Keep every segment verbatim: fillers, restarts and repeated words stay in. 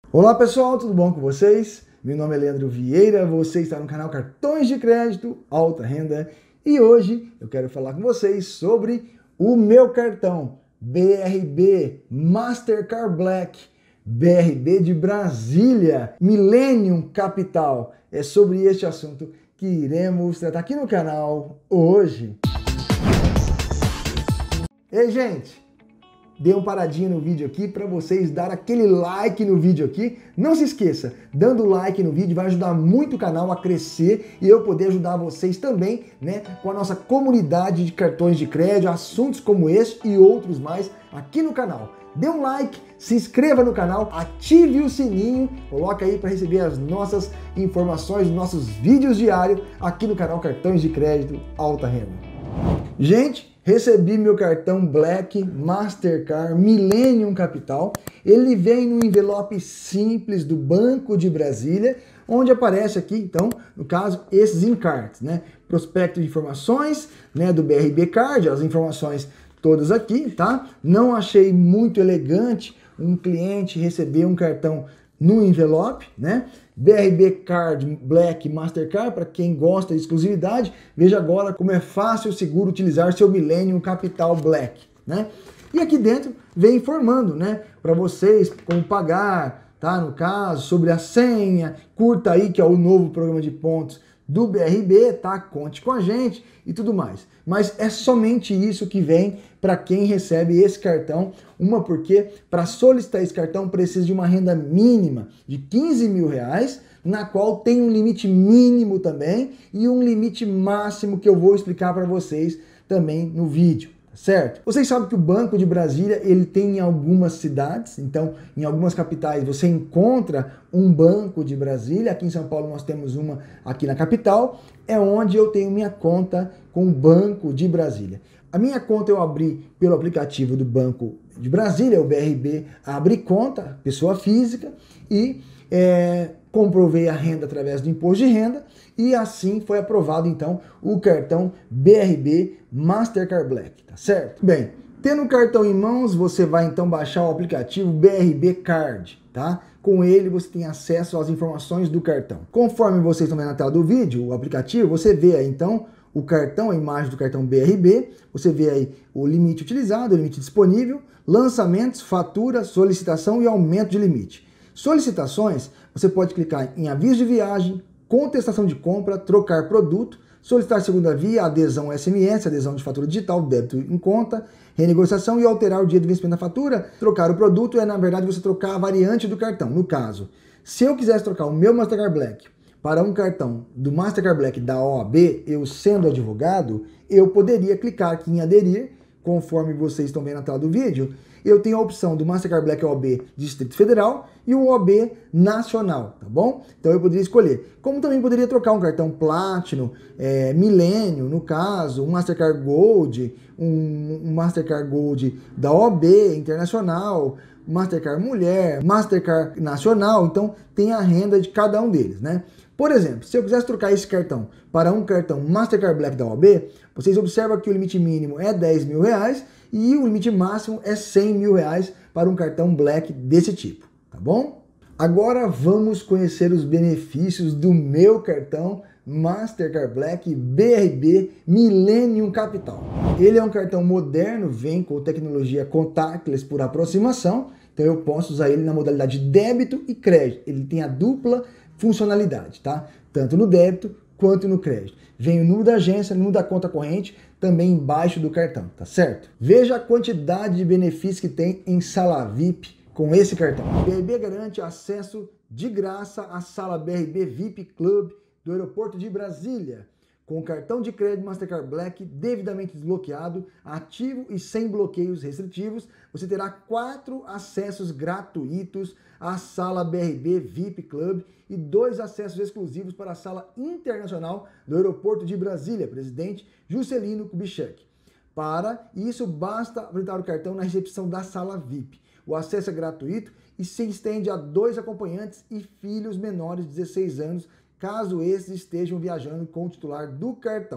Olá pessoal, tudo bom com vocês? Meu nome é Leandro Vieira, você está no canal Cartões de Crédito Alta Renda e hoje eu quero falar com vocês sobre o meu cartão B R B Mastercard Black, B R B de Brasília, Millennium Capital. É sobre este assunto que iremos tratar aqui no canal hoje. Ei gente! Dê uma paradinha no vídeo aqui para vocês dar aquele like no vídeo aqui. Não se esqueça, dando like no vídeo vai ajudar muito o canal a crescer e eu poder ajudar vocês também, né, com a nossa comunidade de cartões de crédito, assuntos como esse e outros mais aqui no canal. Dê um like, se inscreva no canal, ative o sininho, coloca aí para receber as nossas informações, nossos vídeos diários aqui no canal Cartões de Crédito Alta Renda. Gente, recebi meu cartão Black Mastercard Millennium Capital. Ele vem no envelope simples do Banco de Brasília, onde aparece aqui, então, no caso, esses encartes, né? Prospecto de informações, né, do B R B Card, as informações todas aqui, tá? Não achei muito elegante um cliente receber um cartão no envelope, né? B R B Card Black Mastercard, para quem gosta de exclusividade, veja agora como é fácil e seguro utilizar seu Millennium Capital Black, né? E aqui dentro vem informando, né, para vocês como pagar, tá? No caso, sobre a senha, curta aí que é o novo programa de pontos do B R B, tá? Conte com a gente e tudo mais. Mas é somente isso que vem para quem recebe esse cartão. Uma porque para solicitar esse cartão precisa de uma renda mínima de quinze mil reais, na qual tem um limite mínimo também e um limite máximo que eu vou explicar para vocês também no vídeo. Certo? Vocês sabem que o Banco de Brasília ele tem em algumas cidades, então em algumas capitais você encontra um Banco de Brasília. Aqui em São Paulo nós temos uma aqui na capital, é onde eu tenho minha conta com o Banco de Brasília. A minha conta eu abri pelo aplicativo do Banco de Brasília, o B R B Abre Conta, pessoa física, e é, comprovei a renda através do imposto de renda e assim foi aprovado então o cartão B R B Mastercard Black, tá certo? Bem, tendo o cartão em mãos, você vai então baixar o aplicativo B R B Card, tá? Com ele você tem acesso às informações do cartão. Conforme vocês estão vendo na tela do vídeo, o aplicativo, você vê aí então o cartão, a imagem do cartão B R B, você vê aí o limite utilizado, o limite disponível, lançamentos, fatura, solicitação e aumento de limite. Solicitações, você pode clicar em aviso de viagem, contestação de compra, trocar produto, solicitar segunda via, adesão S M S, adesão de fatura digital, débito em conta, renegociação e alterar o dia do vencimento da fatura. Trocar o produto é, na verdade, você trocar a variante do cartão. No caso, se eu quisesse trocar o meu Mastercard Black para um cartão do Mastercard Black da O A B, eu sendo advogado, eu poderia clicar aqui em aderir, conforme vocês estão vendo na tela do vídeo. Eu tenho a opção do Mastercard Black O A B Distrito Federal e o O A B Nacional, tá bom? Então eu poderia escolher. Como também poderia trocar um cartão Platinum, é, Millennium, no caso, um Mastercard Gold, um, um Mastercard Gold da O A B Internacional, Mastercard Mulher, Mastercard Nacional, então tem a renda de cada um deles, né? Por exemplo, se eu quisesse trocar esse cartão para um cartão Mastercard Black da O A B, vocês observam que o limite mínimo é dez mil reais e o limite máximo é cem mil reais para um cartão Black desse tipo, tá bom? Agora vamos conhecer os benefícios do meu cartão Mastercard Black B R B Millennium Capital. Ele é um cartão moderno, vem com tecnologia contactless por aproximação, então eu posso usar ele na modalidade débito e crédito. Ele tem a dupla funcionalidade, tá? Tanto no débito quanto no crédito. Vem o número da agência, o número da conta corrente, também embaixo do cartão, tá certo? Veja a quantidade de benefícios que tem em sala V I P com esse cartão. B R B garante acesso de graça à sala B R B V I P Club do aeroporto de Brasília. Com o cartão de crédito Mastercard Black devidamente desbloqueado, ativo e sem bloqueios restritivos, você terá quatro acessos gratuitos à sala B R B V I P Club e dois acessos exclusivos para a sala internacional do aeroporto de Brasília, Presidente Juscelino Kubitschek. Para isso, basta apresentar o cartão na recepção da sala V I P. O acesso é gratuito e se estende a dois acompanhantes e filhos menores de dezesseis anos, caso esses estejam viajando com o titular do cartão.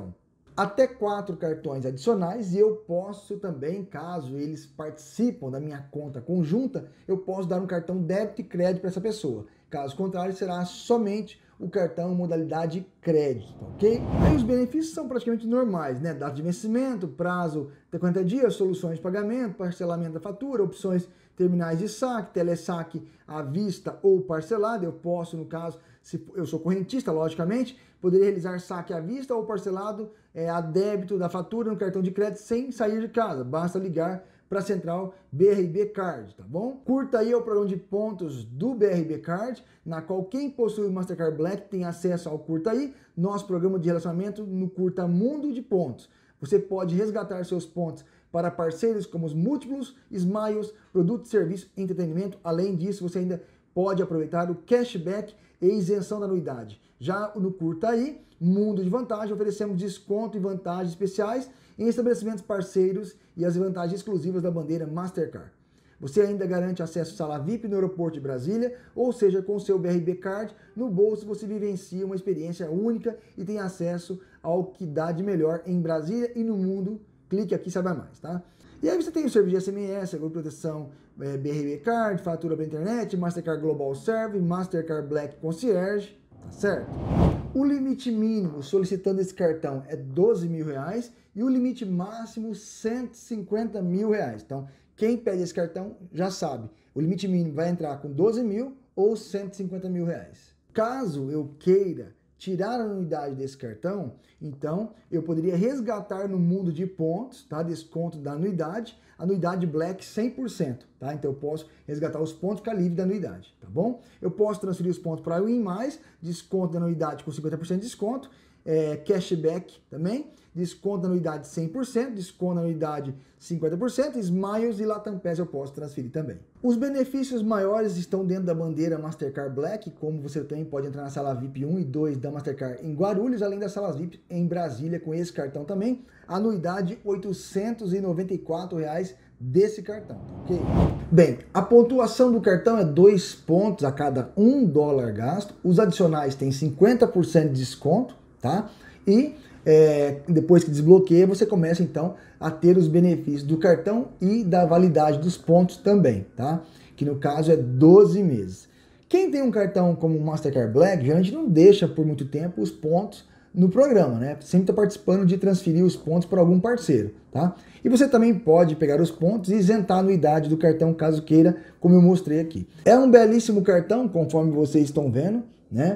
até quatro cartões adicionais e eu posso também, caso eles participam da minha conta conjunta, eu posso dar um cartão débito e crédito para essa pessoa. Caso contrário, será somente o cartão modalidade crédito, ok? Aí os benefícios são praticamente normais, né? Data de vencimento, prazo até quarenta dias, soluções de pagamento, parcelamento da fatura, opções terminais de saque, telesaque à vista ou parcelado. Eu posso, no caso, se eu sou correntista, logicamente, poderia realizar saque à vista ou parcelado é, a débito da fatura no cartão de crédito sem sair de casa. Basta ligar para a central B R B Card, tá bom? Curta aí o programa de pontos do B R B Card, na qual quem possui o Mastercard Black tem acesso ao Curta aí, nosso programa de relacionamento no Curta Mundo de Pontos. Você pode resgatar seus pontos para parceiros como os múltiplos, Smiles, produtos, serviços, entretenimento. Além disso, você ainda pode aproveitar o cashback e isenção da anuidade. Já no Curta aí, Mundo de Vantagem, oferecemos desconto e vantagens especiais em estabelecimentos parceiros e as vantagens exclusivas da bandeira Mastercard. Você ainda garante acesso à sala V I P no aeroporto de Brasília, ou seja, com o seu B R B Card no bolso você vivencia uma experiência única e tem acesso ao que dá de melhor em Brasília e no mundo. Clique aqui e saiba mais, tá? E aí você tem o serviço de S M S, seguro de proteção, é, B R B Card, fatura pela internet, Mastercard Global Service, Mastercard Black Concierge, tá certo? O limite mínimo solicitando esse cartão é doze mil reais e o limite máximo cento e cinquenta mil reais. Então, quem pede esse cartão já sabe, o limite mínimo vai entrar com doze mil ou cento e cinquenta mil reais. Caso eu queira tirar a anuidade desse cartão, então eu poderia resgatar no mundo de pontos, tá? Desconto da anuidade, anuidade Black cem por cento, tá? Então eu posso resgatar os pontos e ficar livre da anuidade, tá bom? Eu posso transferir os pontos para o Win Mais, desconto da anuidade com cinquenta por cento de desconto, é, cashback também, desconto da anuidade cem por cento, desconto da anuidade cinquenta por cento, Smiles e Latam Pass eu posso transferir também. Os benefícios maiores estão dentro da bandeira Mastercard Black, como você também pode entrar na sala V I P um e dois da Mastercard em Guarulhos, além das salas V I P em Brasília com esse cartão também, anuidade oitocentos e noventa e quatro reais desse cartão, ok? Bem, a pontuação do cartão é dois pontos a cada um dólar gasto, os adicionais têm cinquenta por cento de desconto, tá? E é, depois que desbloqueia, você começa então a ter os benefícios do cartão e da validade dos pontos também, tá? Que no caso é doze meses. Quem tem um cartão como o Mastercard Black, geralmente não deixa por muito tempo os pontos no programa, né? Sempre está participando de transferir os pontos para algum parceiro, tá? E você também pode pegar os pontos e isentar a anuidade do cartão caso queira, como eu mostrei aqui. É um belíssimo cartão, conforme vocês estão vendo, né?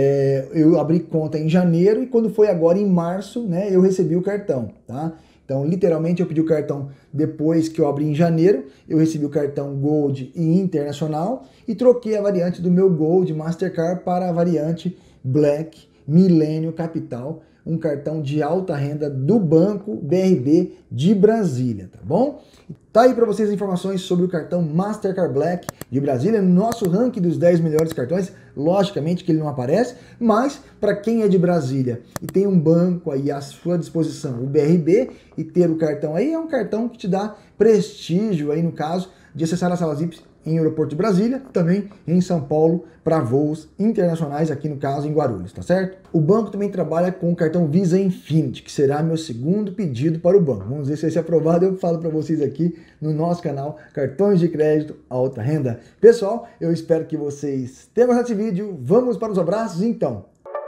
É, eu abri conta em janeiro e quando foi agora em março, né, eu recebi o cartão, tá? Então, literalmente, eu pedi o cartão depois que eu abri em janeiro, eu recebi o cartão Gold e Internacional e troquei a variante do meu Gold Mastercard para a variante Black Millennium Capital, um cartão de alta renda do Banco B R B de Brasília, tá bom? Tá aí para vocês informações sobre o cartão Mastercard Black de Brasília, no nosso ranking dos dez melhores cartões. Logicamente que ele não aparece, mas para quem é de Brasília e tem um banco aí à sua disposição, o B R B, e ter o cartão aí é um cartão que te dá prestígio aí no caso de acessar as salas V I P em aeroporto de Brasília, também em São Paulo, para voos internacionais, aqui no caso em Guarulhos, tá certo? O banco também trabalha com o cartão Visa Infinity, que será meu segundo pedido para o banco. Vamos ver se esse é aprovado, eu falo para vocês aqui no nosso canal Cartões de Crédito Alta Renda. Pessoal, eu espero que vocês tenham gostado desse vídeo. Vamos para os abraços, então.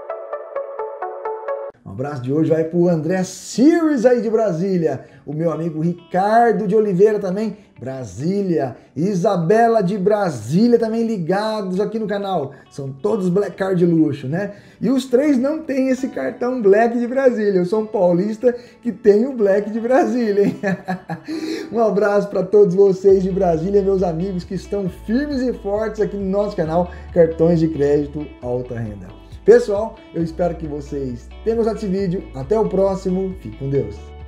Um abraço de hoje vai para o André Series aí de Brasília, o meu amigo Ricardo de Oliveira também, Brasília, Isabela de Brasília também ligados aqui no canal, são todos Black Card de luxo, né? E os três não têm esse cartão Black de Brasília, eu sou um paulista que tem o Black de Brasília, hein? Um abraço para todos vocês de Brasília, meus amigos que estão firmes e fortes aqui no nosso canal Cartões de Crédito Alta Renda. Pessoal, eu espero que vocês tenham gostado desse vídeo. Até o próximo. Fique com Deus.